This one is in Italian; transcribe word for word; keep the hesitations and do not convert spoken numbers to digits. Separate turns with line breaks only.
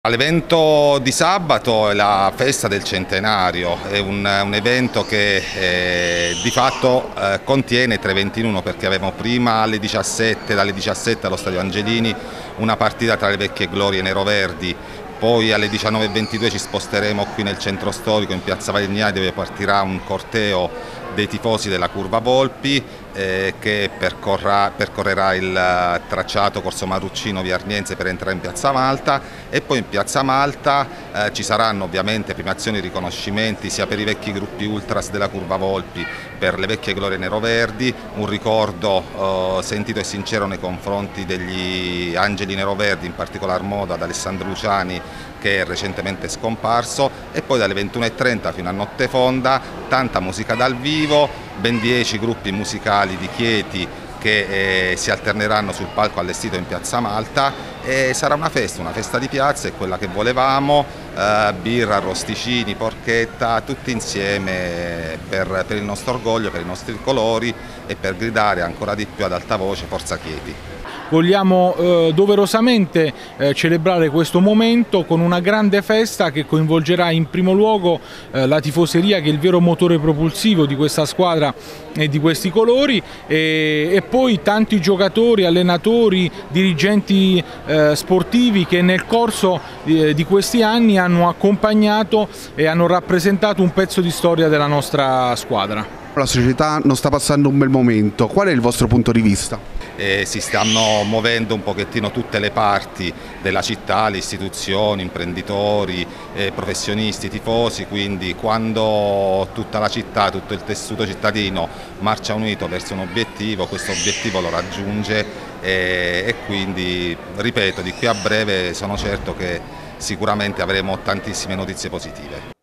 L'evento di sabato è la festa del centenario, è un, un evento che eh, di fatto eh, contiene tre eventi in uno, perché avevamo prima alle diciassette, dalle diciassette allo Stadio Angelini, una partita tra le vecchie glorie neroverdi. Poi alle diciannove e ventidue ci sposteremo qui nel centro storico in piazza Valignani, dove partirà un corteo dei tifosi della Curva Volpi eh, che percorrerà, percorrerà il tracciato Corso Marruccino via Arniense per entrare in piazza Malta, e poi in piazza Malta eh, ci saranno ovviamente premiazioni e riconoscimenti sia per i vecchi gruppi ultras della Curva Volpi, per le vecchie glorie neroverdi, un ricordo eh, sentito e sincero nei confronti degli angeli neroverdi, in particolar modo ad Alessandro Luciani, che è recentemente scomparso, e poi dalle ventuno e trenta fino a notte fonda tanta musica dal vivo, ben dieci gruppi musicali di Chieti che eh, si alterneranno sul palco allestito in piazza Malta, e sarà una festa, una festa di piazza, è quella che volevamo, eh, birra, arrosticini, porchetta, tutti insieme per, per il nostro orgoglio, per i nostri colori e per gridare ancora di più ad alta voce Forza Chieti.
Vogliamo eh, doverosamente eh, celebrare questo momento con una grande festa che coinvolgerà in primo luogo eh, la tifoseria, che è il vero motore propulsivo di questa squadra e di questi colori, e, e poi tanti giocatori, allenatori, dirigenti eh, sportivi che nel corso di, di questi anni hanno accompagnato e hanno rappresentato un pezzo di storia della nostra squadra.
La società non sta passando un bel momento, qual è il vostro punto di vista?
Eh, si stanno muovendo un pochettino tutte le parti della città, le istituzioni, imprenditori, eh, professionisti, tifosi, quindi quando tutta la città, tutto il tessuto cittadino marcia unito verso un obiettivo, questo obiettivo lo raggiunge eh, e quindi, ripeto, di qui a breve sono certo che sicuramente avremo tantissime notizie positive.